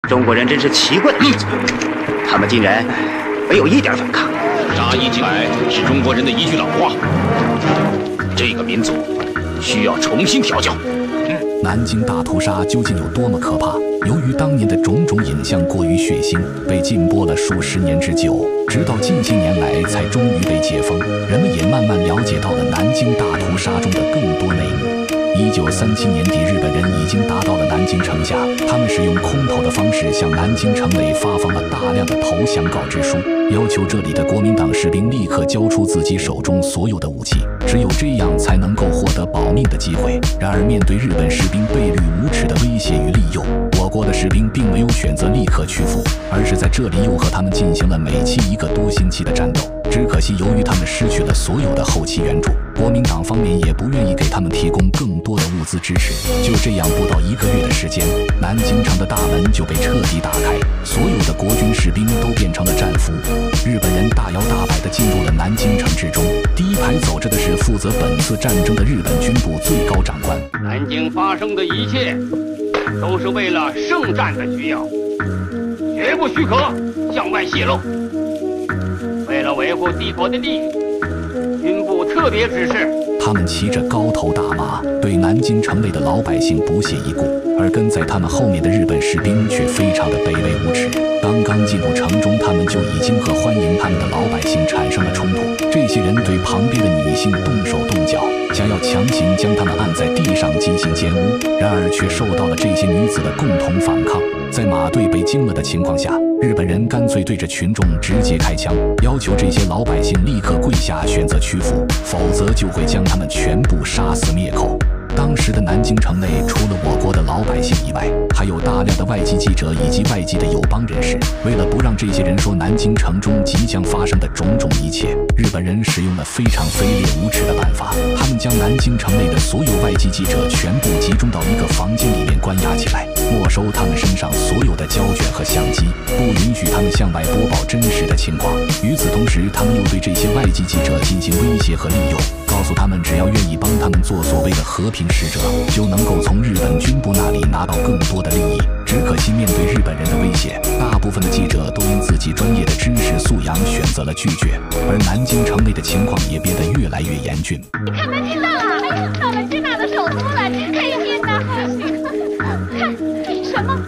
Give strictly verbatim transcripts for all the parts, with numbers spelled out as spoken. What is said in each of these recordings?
中国人真是奇怪的民族，他们竟然没有一点反抗。 杀一儆百是中国人的一句老话，这个民族需要重新调教。 嗯、南京大屠杀究竟有多么可怕？由于当年的种种影像过于血腥，被禁播了数十年之久，直到近些年来才终于被解封，人们也慢慢了解到了南京大屠杀中的更多内幕。一九三七年底，日本人已经达到了南京城下，他们使用空投的方式向南京城内发放了大量的投降告知书，要求这里的国民党士兵立刻交出自己手中所有的武器，只有这样才能够获得保命的机会。然而，面对日本士兵悖虑无耻的威胁与利诱，我国的士兵并没有选择立刻屈服，而是在这里又和他们进行了每期一个多星期的战斗。只可惜，由于他们失去了所有的后期援助，国民党方面也不愿意给他们提供更多的物资支持。就这样，不到一个月的时间，南京城的大门就被彻底打开，所有的国军士兵都变成了战俘。日本人大摇大摆地进入了南京城之中，第一排走着的是负责本次战争的日本军部最高长官。 南京发生的一切都是为了圣战的需要，绝不许可向外泄露。为了维护帝国的利益，军部特别指示， 他们骑着高头大马，对南京城内的老百姓不屑一顾，而跟在他们后面的日本士兵却非常的卑微无耻。刚刚进入城中，他们就已经和欢迎他们的老百姓产生了冲突。这些人对旁边的女性动手动脚，想要强行将他们按在地上进行奸污，然而却受到了这些女子的共同反抗。在马队被惊了的情况下，日本人干脆对着群众直接开枪，要求这些老百姓立刻跪下选择屈服，否则就会将他们全部杀死灭口。当时的南京城内，除了我国的老百姓以外，还有大量的外籍记者以及外籍的友邦人士。为了不让这些人说南京城中即将发生的种种一切，日本人使用了非常卑劣无耻的办法。他们将南京城内的所有外籍记者全部集中到一个房间里面关押起来，没收他们身上所有的胶卷和相机，不允许他们向外播报真实的情况。与此同时，他们又对这些外籍记者进行威胁和利诱，告诉他们只要愿意帮他们做所谓的和平使者，就能够从日本军部那里拿到更多的利益。只可惜面对日本人的威胁，大部分的记者都因自己专业的知识素养选择了拒绝，而南京城内的情况也变得越来越严峻。 看门听到了，哎呀，到了支那的首都了，真开心呐！看什么？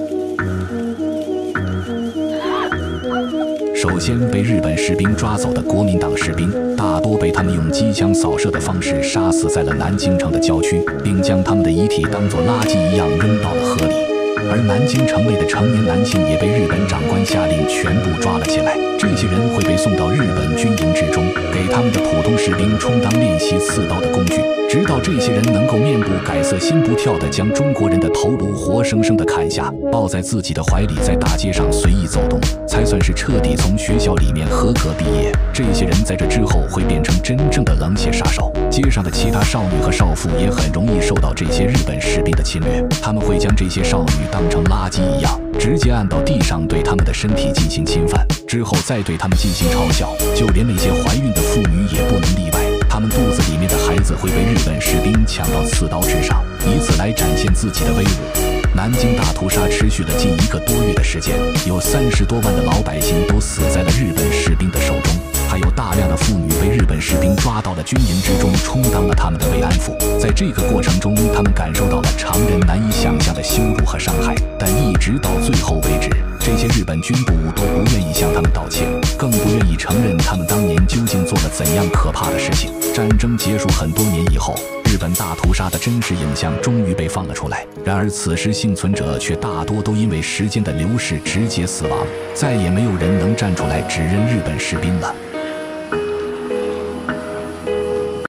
首先被日本士兵抓走的国民党士兵，大多被他们用机枪扫射的方式杀死在了南京城的郊区，并将他们的遗体当作垃圾一样扔到了河里。而南京城内的成年男性也被日本长官下令全部抓了起来，这些人会被送到日本军营之中，给他们的普通士兵充当练习刺刀的工具，直到这些人能够面不改色心不跳地将中国人的头颅活生生地砍下，抱在自己的怀里，在大街上随意走动，才算是彻底从学校里面合格毕业。这些人在这之后会变成真正的冷血杀手，街上的其他少女和少妇也很容易受到这些日本士兵的侵略，他们会将这些少女当成垃圾一样，直接按到地上对他们的身体进行侵犯，之后再对他们进行嘲笑，就连那些怀孕的妇女也不能例外，他们肚子里面的孩子会被日本士兵抢到刺刀之上，以此来展现自己的威武。南京大屠杀持续了近一个多月的时间，有三十多万的老百姓都死在了日本士兵的手中，还有大量的妇女被日本士兵抓到了军营之中，充当了他们的慰安妇。在这个过程中，他们感受到了常人难以想象的羞辱和伤害，但一直到最后为止，这些日本军部都不愿意向他们道歉，更不愿意承认他们当年究竟做了怎样可怕的事情。战争结束很多年以后，日本大屠杀的真实影像终于被放了出来，然而此时幸存者却大多都因为时间的流逝直接死亡，再也没有人能站出来指认日本士兵了。